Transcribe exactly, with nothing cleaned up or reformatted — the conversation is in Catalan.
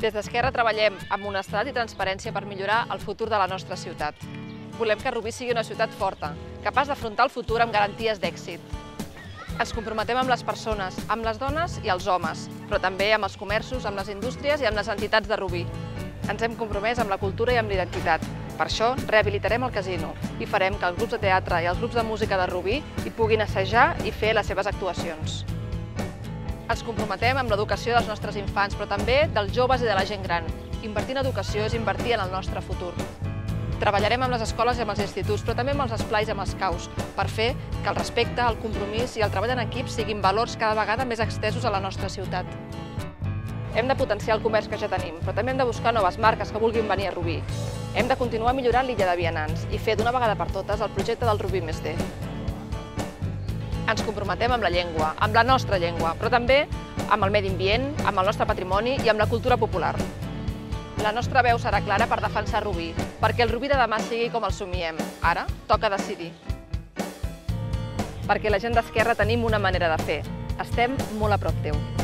Des d'Esquerra treballem amb honestedat i transparència per millorar el futur de la nostra ciutat. Volem que Rubí sigui una ciutat forta, capaç d'afrontar el futur amb garanties d'èxit. Ens comprometem amb les persones, amb les dones i els homes, però també amb els comerços, amb les indústries i amb les entitats de Rubí. Ens hem compromès amb la cultura i amb l'identitat. Per això, rehabilitarem el casino i farem que els grups de teatre i els grups de música de Rubí hi puguin assajar i fer les seves actuacions. Ens comprometem amb l'educació dels nostres infants, però també dels joves i de la gent gran. Invertir en educació és invertir en el nostre futur. Treballarem amb les escoles i amb els instituts, però també amb els esplais i amb els caus, per fer que el respecte, el compromís i el treball en equip siguin valors cada vegada més estesos a la nostra ciutat. Hem de potenciar el comerç que ja tenim, però també hem de buscar noves marques que vulguin venir a Rubí. Hem de continuar millorant l'illa de vianants i fer d'una vegada per totes el projecte del Rubí més D. Ens comprometem amb la llengua, amb la nostra llengua, però també amb el medi ambient, amb el nostre patrimoni i amb la cultura popular. La nostra veu serà clara per defensar Rubí, perquè el Rubí de demà sigui com el somiem. Ara toca decidir. Perquè la gent d'Esquerra tenim una manera de fer. Estem molt a prop teu.